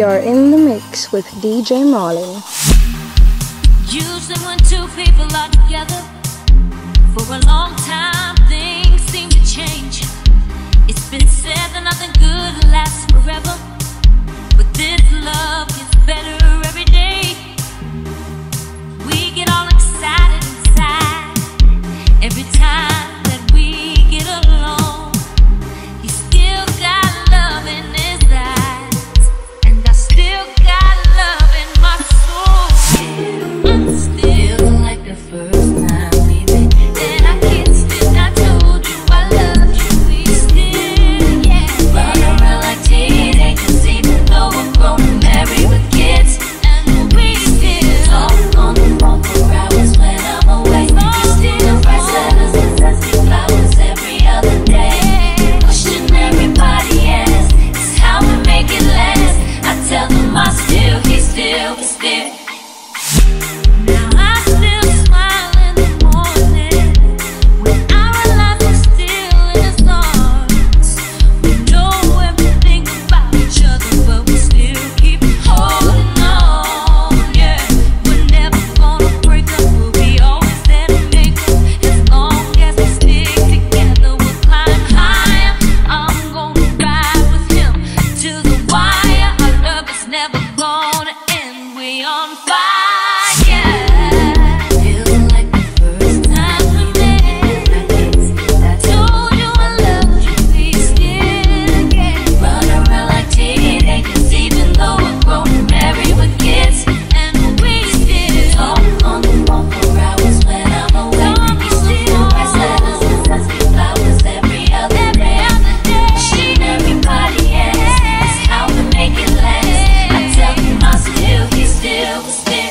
You're in the mix with DJ Marlin. Usually when two people are together for a long time, things seem to change. It's been said that nothing good lasts forever, but this love gets better every day. We get all excited inside every time that we get along. He still got love in his eyes, and I still got love in my soul. I'm still like the first time we met, and I kissed and I told you I loved you. We still, yeah, run around like teenagers, even though we're grown and married with kids. And we still talk on the phone for hours when I'm away. You still write letters and send me flowers every other day. Pushing everybody else, it's how we make it last. I tell them I still, he still, we still. Now I still smile in the morning when I realize we're still in his arms. We know everything about each other, but we still keep holding on. Yeah, we're never gonna break up. We'll be always there to make up. As long as we stick together, we'll climb higher. I'm gonna ride with him to the wire. Our love is never gonna end. We on fire. Feels like the first time we met. I told you I loved you. We still run around like teenagers, even though we're grown and married with kids. And we still talk on the phone for hours when I'm away. You still write letters and send me flowers every other day. Pushing everybody else, that's how we make it last. I tell him I still, he still, we still.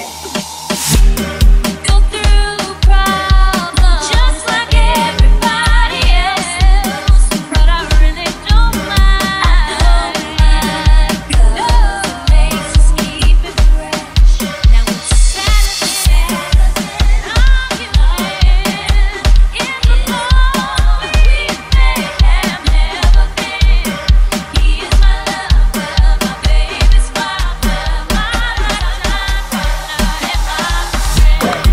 Go through problems just like everybody else, but I really don't mind. Love makes us keep it fresh. Now it's Saturday, arguing in the moment we may have never been. He is my lover, my baby's father, my lifetime partner, and my friend.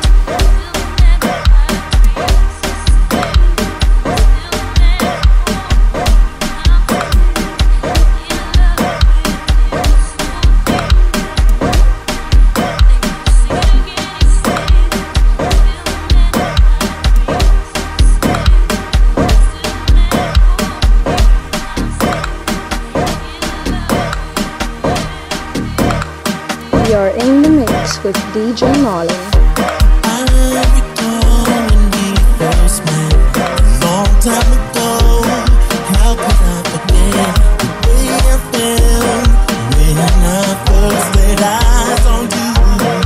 You're in the mix with DJ Marlin. I recall when we first met a long time ago. How could I forget the way I felt when I first laid eyes on you?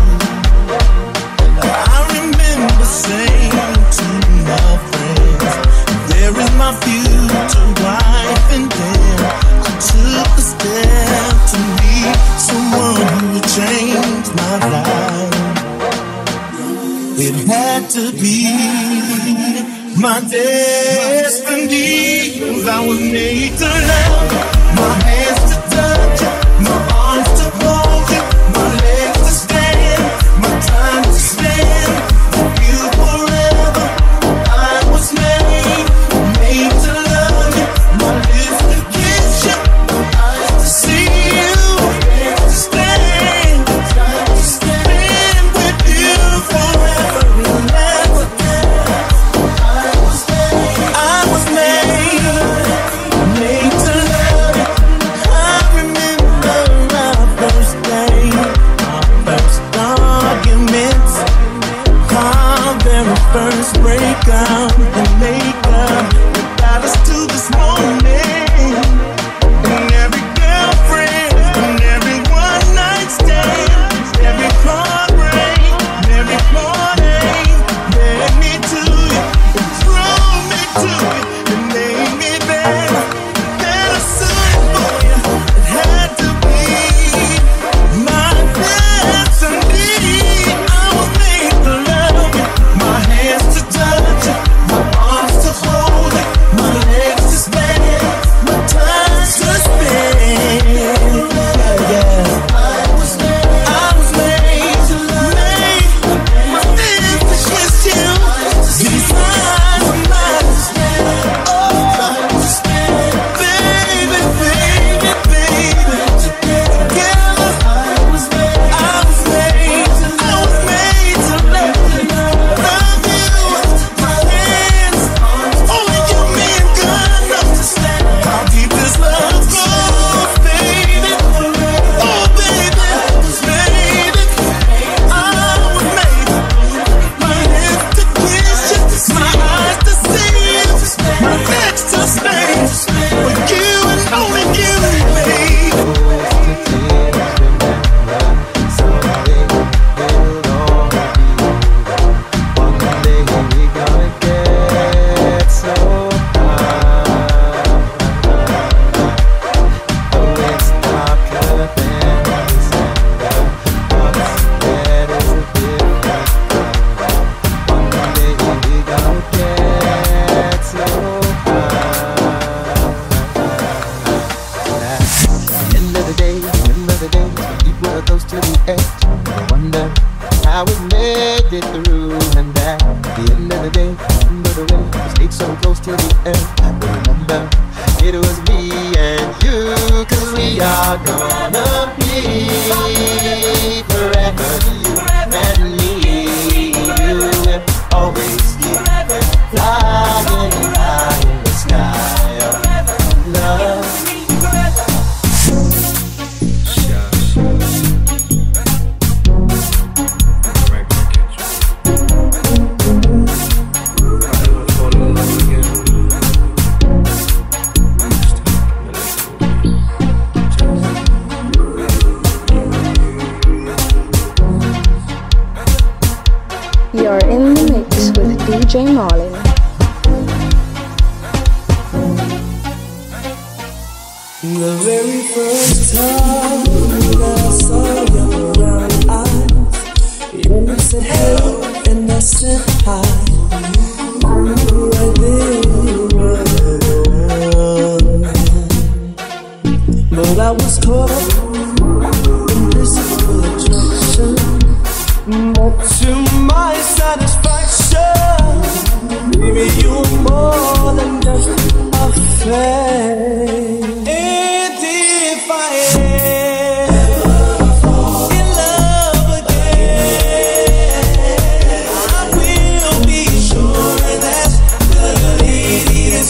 I remember saying to my friends, there is my future wife, and then I took a step to meet someone who would change my life. It had to be my destiny, 'cause I was made to love you, my hands to touch you, my arms to hold you, my legs to stand, my time to stand with you forever. I was made to love you, my lips to kiss you, my eyes to see you, my hands to stand, my time to stand with you forever and ever. I was made to love you. how we made it through. And at the end of the day, under the way, we stayed so close till the end. But remember, it was me and you, 'cause we are gonna be forever, you and me. You will always be flying high in the sky of love. You're in the mix with DJ Marlin. The very first time that I saw your brown eyes, you said hello and I said hi. I knew right there you were, but I was caught up in this attraction. But to my satisfaction, baby, you're more than just a fake. And if I ever fall in love again, I will be sure that the lady is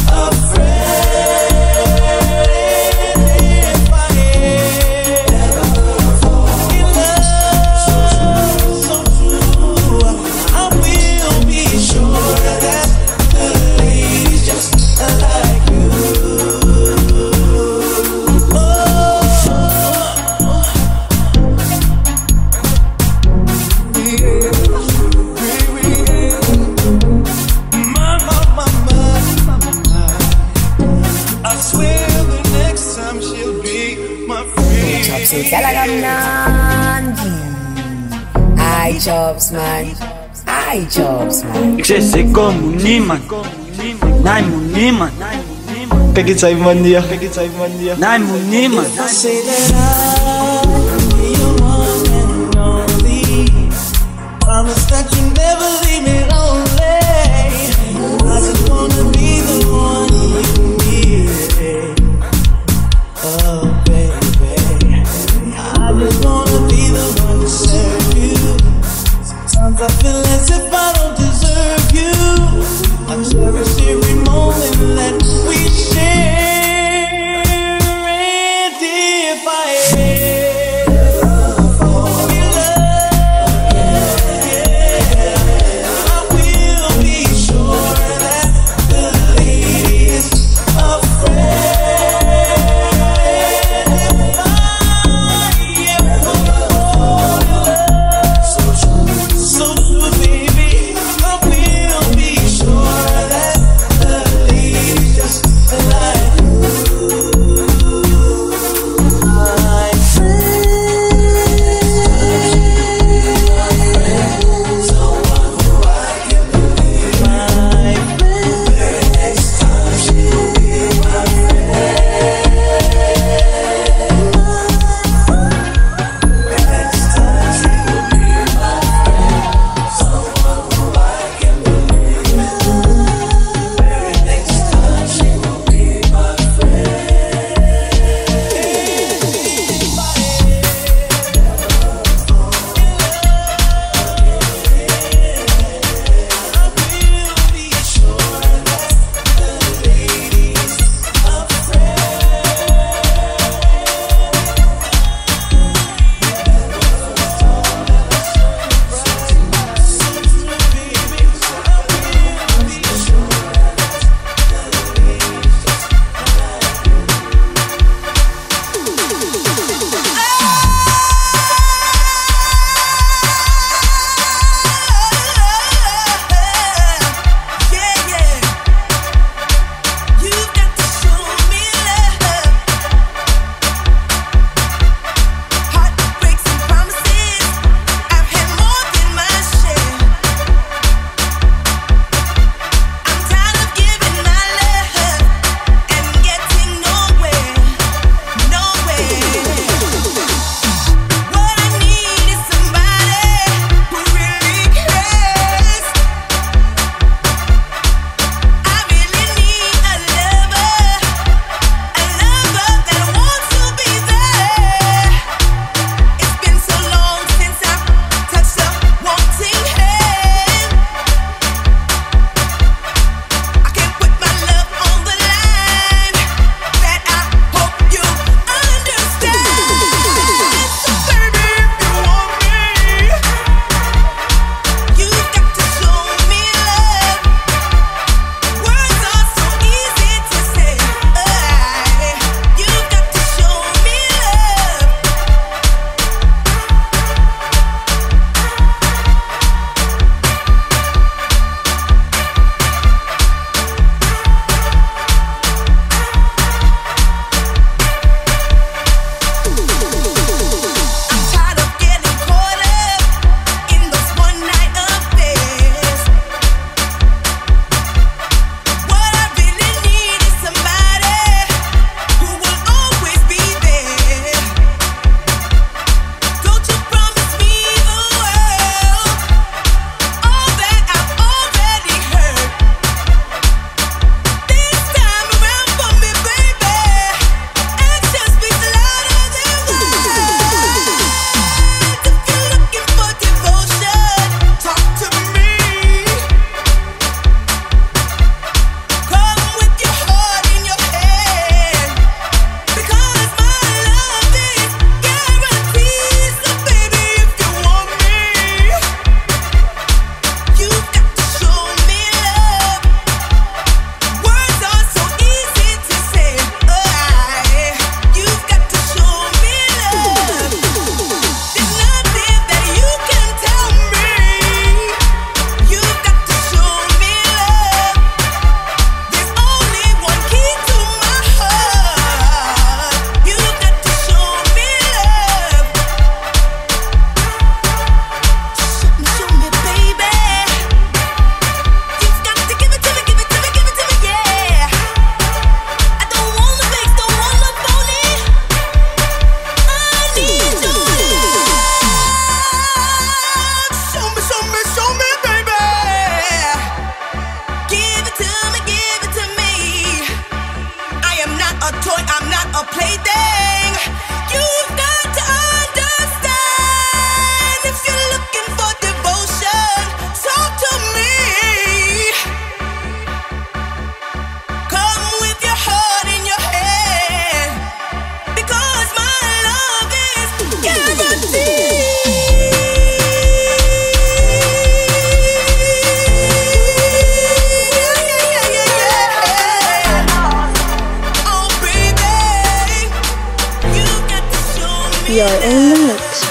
afraid. If I ever fall in love so true, I will be sure that the lady's just like you. I swear the next time she'll be my friend. Chops in I chops man, I chops man. Excesse comme un imam, naim un imam. Kijk even wanneer. Naim un imam. I say that I'll be your one and only. Promise that you never leave me lonely. I just wanna be the one you need. Oh baby, I just wanna be the one to serve you. Sometimes I feel as if I don't deserve you. I cherish every moment that we share. And if I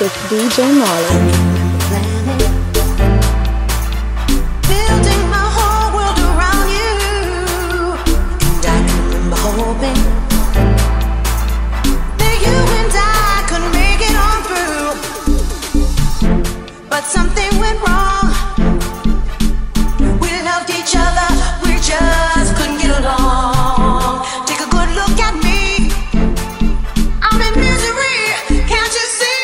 with DJ Marley. Building my whole world around you, and I can remember hoping that you and I could make it on through, but something went wrong. We loved each other, we just couldn't get along. Take a good look at me, I'm in misery, can't you see?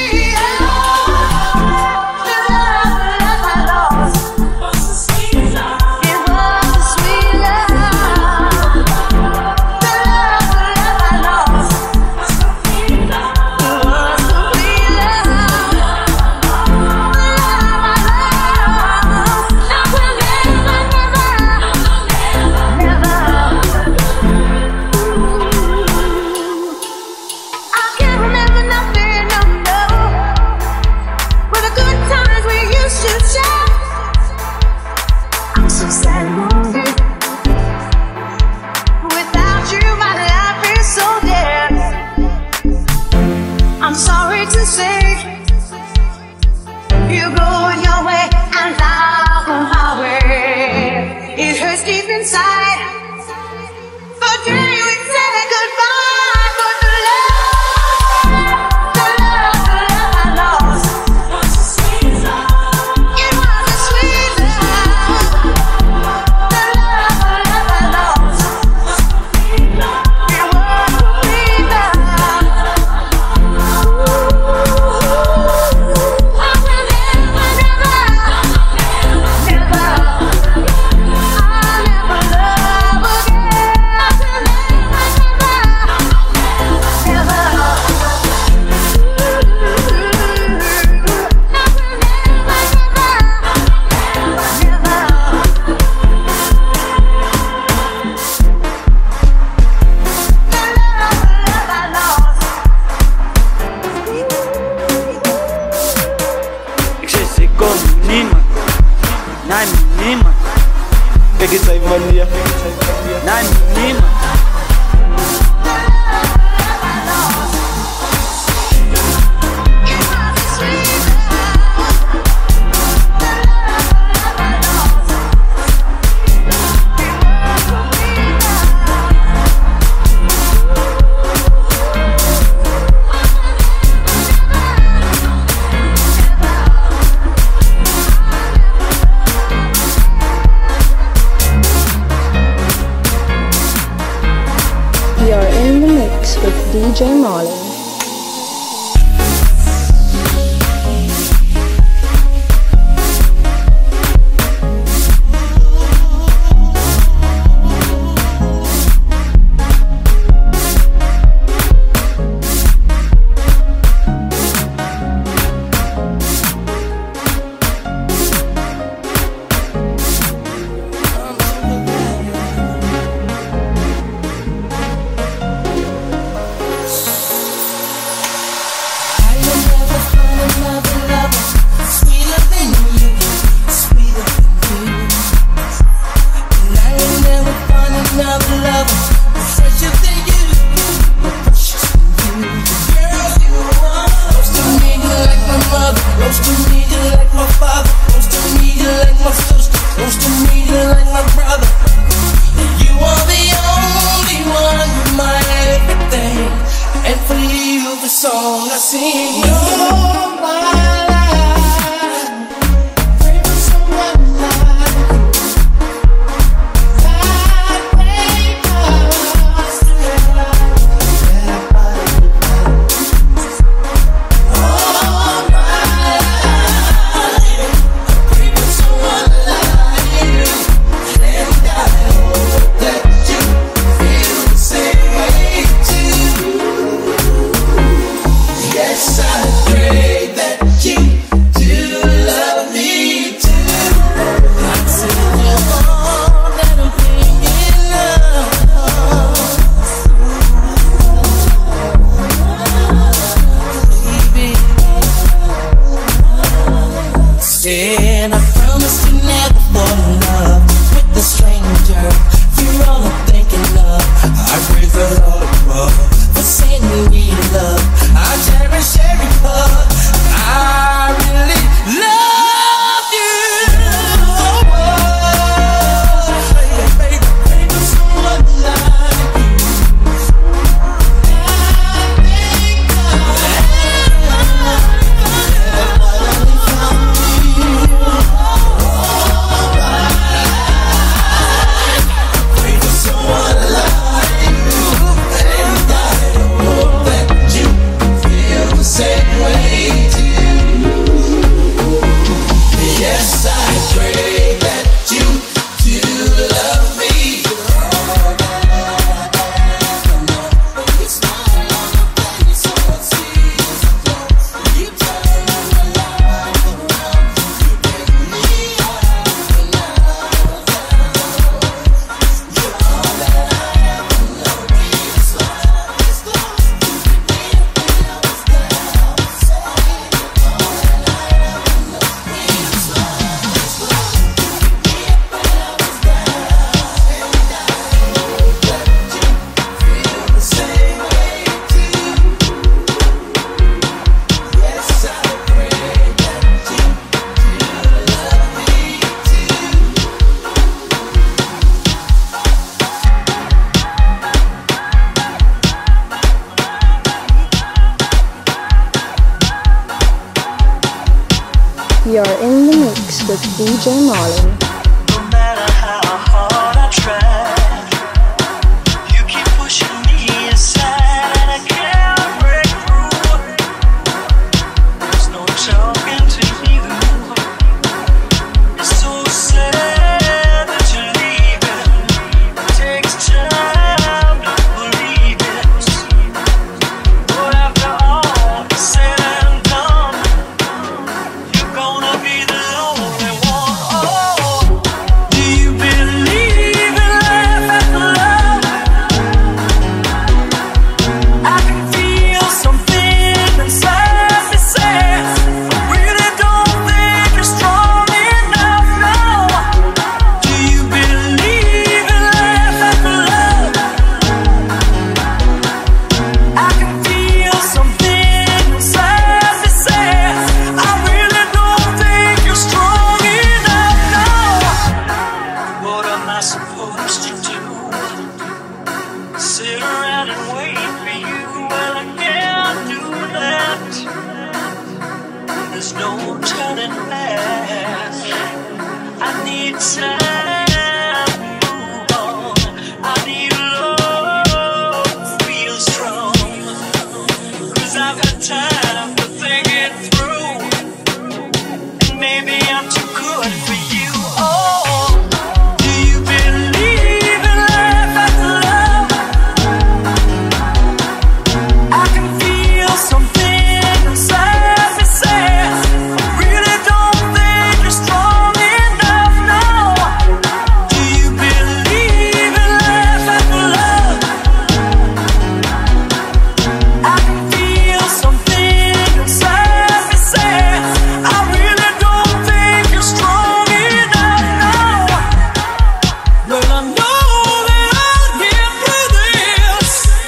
I'm sorry to say, you go your way and I'll go my way. It hurts deep inside, the day we said goodbye. But the love I lost was a sweet love. It was a sweet love. The love I lost was a sweet love. It was a sweet love. Peggy Saivania. You're in the mix with DJ Marley. Song I sing, you're my life. Pray for someone that way past all my life. Pray for someone like you, and I hope that you feel the same way too. Yes, I pray that you do love me too. I'm singing all that I'm thinking of, baby. Said I promise you never fall in love with a stranger. You're all I'm thinking of. I praise the Lord above for sending me love. I cherish every part. You're in the mix with DJ Marlin. No matter how hard I try, you keep pushing me aside and I can't break through. There's no talking to you. It's so sad that you're leaving. It takes time to believe it. But after all is said and done, you're gonna be the lonely one. Oh, do you believe in life after love? I can feel something inside me say, I really don't think you're strong enough now. Do you believe in life after love? I can feel something inside me say, I really don't think you're strong enough now. What am I supposed to do? Sit around and wait for you? Well, I can't do that. There's no turning back. I need time to move on. I need love to feel strong. 'Cause I've had time to think it through. And maybe I'm too good for you. Oh, do you believe in life after love? I can feel something inside me say, I really don't think you're strong enough now. Do you believe in life after love? I can feel something inside me say, I really don't think you're strong enough now. Well, I know that I'll get through this,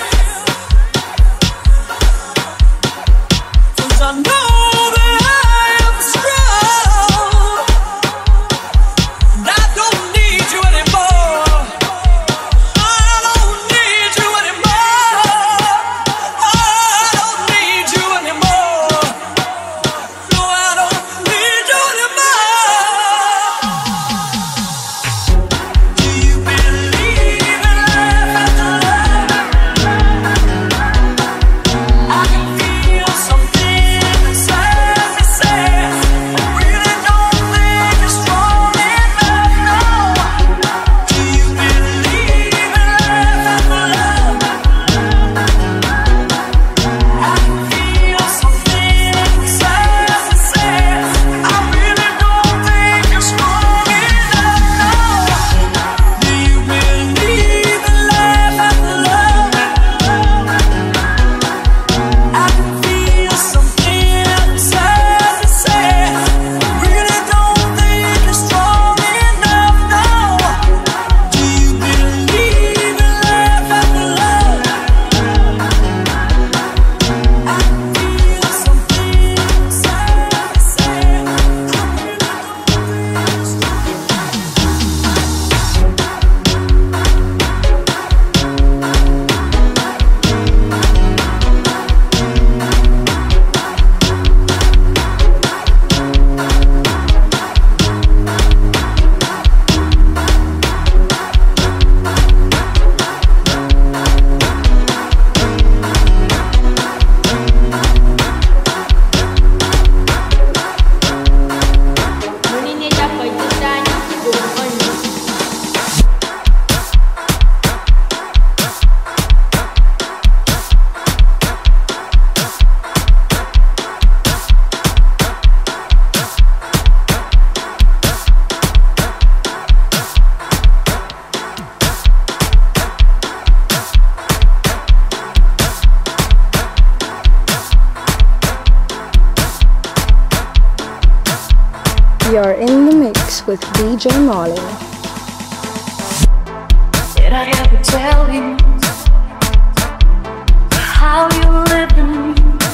'cause I know that I am strong. And I don't need you anymore. I don't need you anymore. I don't need you anymore. No, I don't need you anymore. Do you believe in life after love? I can feel something inside me say, I really don't think you're strong enough now. Do you believe in life after love? I can feel something inside me say, I really don't think you're strong enough now. Do you believe in life after love? I can feel something inside me say, I really don't think you're strong enough now. Do you believe in life after love? I can feel something inside me say, I really don't You're in the mix with DJ Marlin. Did I ever tell you how you living?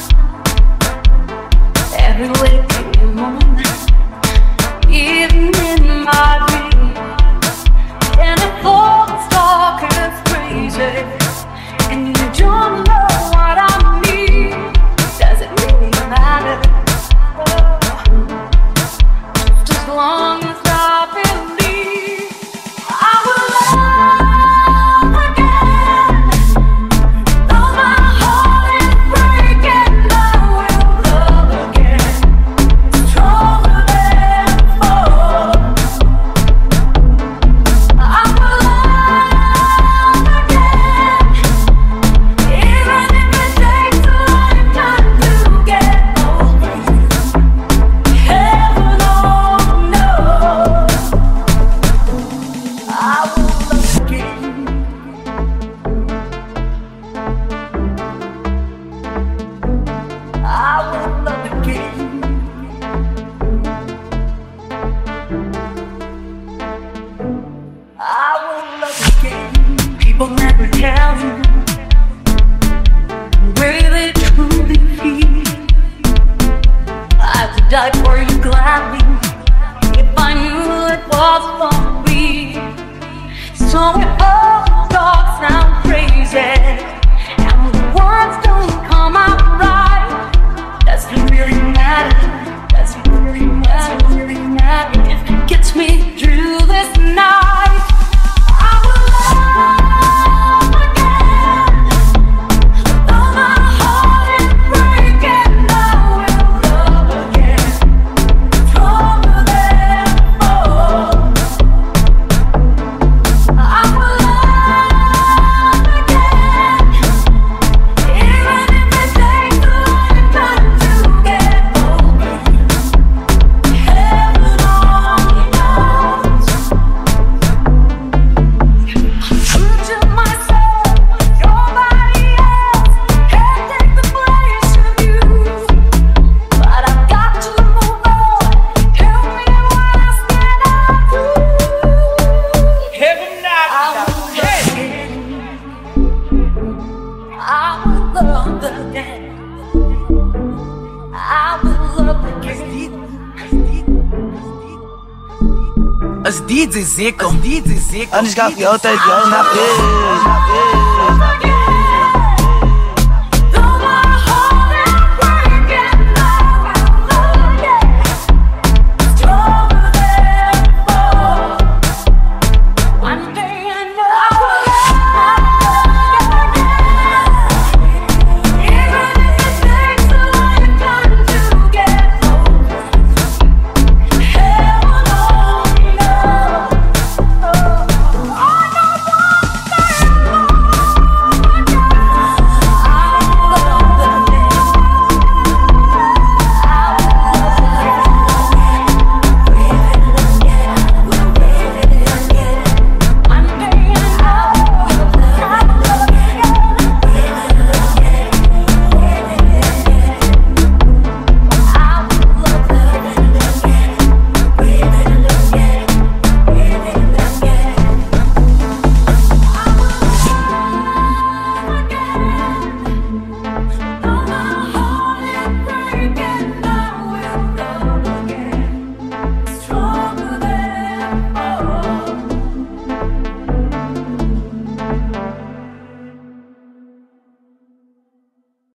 Every waking moment, even in my dreams, and it falls dark and crazy, and you don't know what I mean. Does it really matter? very gladly if I knew it was for me. So if all the talk sound crazy and the words don't come out right, doesn't really matter. Doesn't really matter. Really matter if it gets me through this night. I will love again. Though my heart is breaking, I will love again. Stronger than before. I will love again. Even if it takes a lifetime to get over. Heaven only knows. True to myself, nobody else can take the place of you. But I've got to move on. Help me while I stand up through. Heaven knock. I will love again. I will love again. As DJ Zico, Anos gaviota, igual na vez.